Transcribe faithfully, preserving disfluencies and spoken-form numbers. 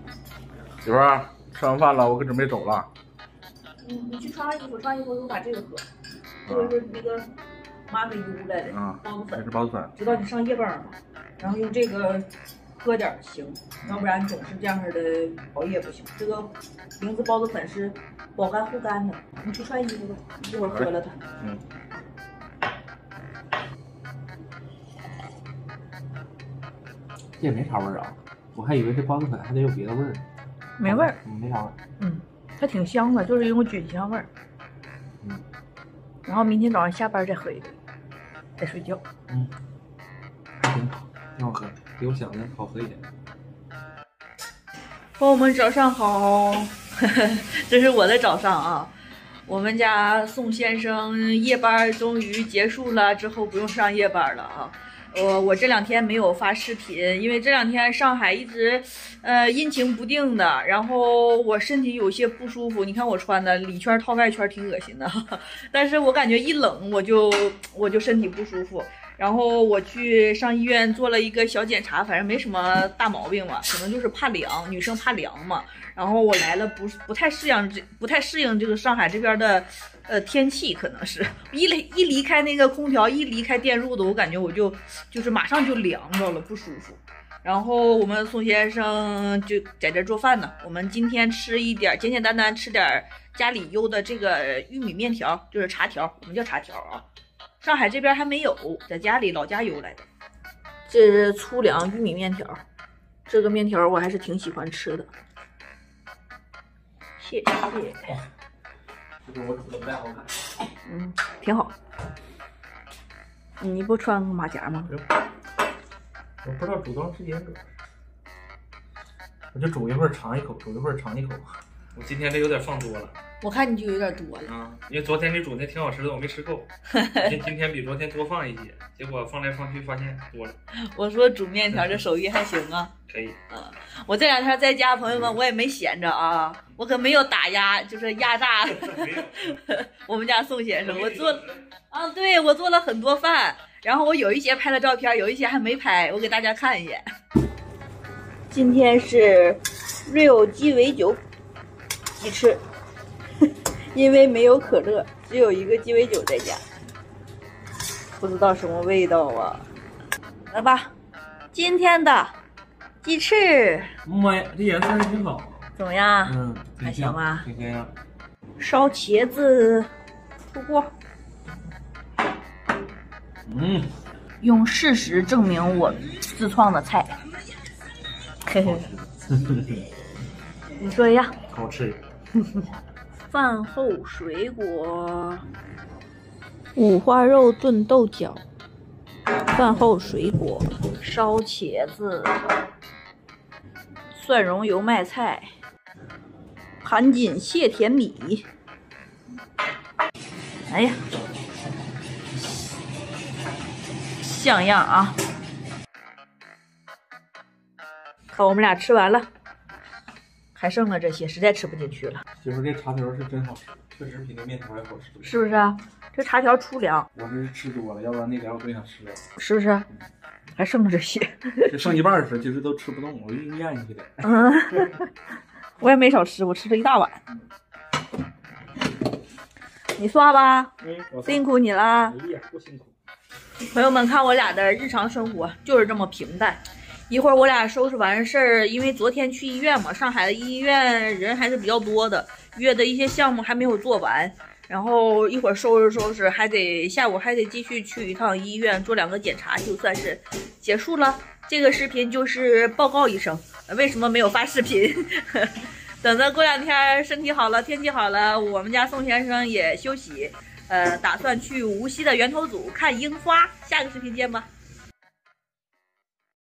媳妇儿，吃完饭了，我可准备走了。 嗯，你去穿上衣服，穿上衣服我把这个喝，这个是那个妈给邮来的啊， 包子粉， 这是包子粉。 知道你上夜班嘛，然后用这个喝点行，要不然总是这样式的熬夜不行。这个灵芝包子粉是保肝护肝的，你去穿衣服吧，一会儿喝了它。 嗯。 这也没啥味儿啊，我还以为这包子粉还得有别的味儿。 没味儿， 嗯，没啥味儿。 嗯，它挺香的，就是一种菌香味儿。 嗯。 然后明天早上下班再喝一杯，再睡觉。 嗯，还挺好，挺好喝，比我想的好喝一点。 朋友们，早上好，这是我的早上啊。我们家宋先生夜班终于结束了，之后不用上夜班了啊。呃，我这两天没有发视频，因为这两天上海一直，呃，阴晴不定的，然后我身体有些不舒服。你看我穿的里圈套外圈挺恶心的，但是我感觉一冷我就我就身体不舒服。然后我去上医院做了一个小检查，反正没什么大毛病吧，可能就是怕凉，女生怕凉嘛。然后我来了不不太适应这不太适应这个上海这边的呃天气，可能是一离一离开那个空调，一离开电褥子，我感觉我就就是马上就凉着了，不舒服。然后我们宋先生就在这做饭呢。我们今天吃一点简简单单吃点家里邮的这个玉米面条，就是茶条，我们叫茶条啊。上海这边还没有，在家里老家邮来的。这是粗粮玉米面条，这个面条我还是挺喜欢吃的。谢谢。 这个我煮的不太好看。 嗯，挺好。你不穿马甲吗？ 我不知道煮多长时间，主要是我就煮一会儿尝一口，煮一会儿尝一口。我今天这有点放多了。 我看你就有点多了啊，因为昨天你煮那挺好吃的，我没吃够。今今天比昨天多放一些，结果放来放去发现多了。 我说煮面条这手艺还行啊。 可以。 嗯，我这两天在家，朋友们，我也没闲着啊，我可没有打压，就是压榨我们家宋先生。我做，啊，对我做了很多饭，然后我有一些拍了照片，有一些还没拍，我给大家看一眼。今天是 real 鸡尾酒鸡翅。因为没有可乐，只有一个鸡尾酒在家，不知道什么味道啊。来吧，今天的鸡翅。 妈呀，这颜色还挺好。 怎么样？ 嗯， 还行吧。 挺香。 烧茄子出锅。 嗯， 用事实证明我自创的菜。嘿嘿。你说一下。 好吃。 饭后水果，五花肉炖豆角，饭后水果，烧茄子，蒜蓉油麦菜，盘锦蟹甜米。哎呀，像样啊！看我们俩吃完了。还剩了这些，实在吃不进去了。 媳妇，这茶条是真好吃，确实比那面条还好吃。 是不是啊？这茶条粗粮。 我这是吃多了，要不然那点我都想吃了。 是不是？嗯、还剩了这些。 这剩一半时，其实都吃不动，我硬咽下去的。 嗯，我也没少吃，我吃了一大碗。你刷吧，嗯、辛苦你了。 哎呀，不辛苦。 朋友们，看我俩的日常生活就是这么平淡。一会儿我俩收拾完事儿，因为昨天去医院嘛，上海的医院人还是比较多的，约的一些项目还没有做完，然后一会儿收拾收拾，还得下午还得继续去一趟医院做两个检查，就算是结束了。这个视频就是报告一声，为什么没有发视频？等着过两天身体好了，天气好了，我们家宋先生也休息，呃，打算去无锡的源头组看樱花。下个视频见吧。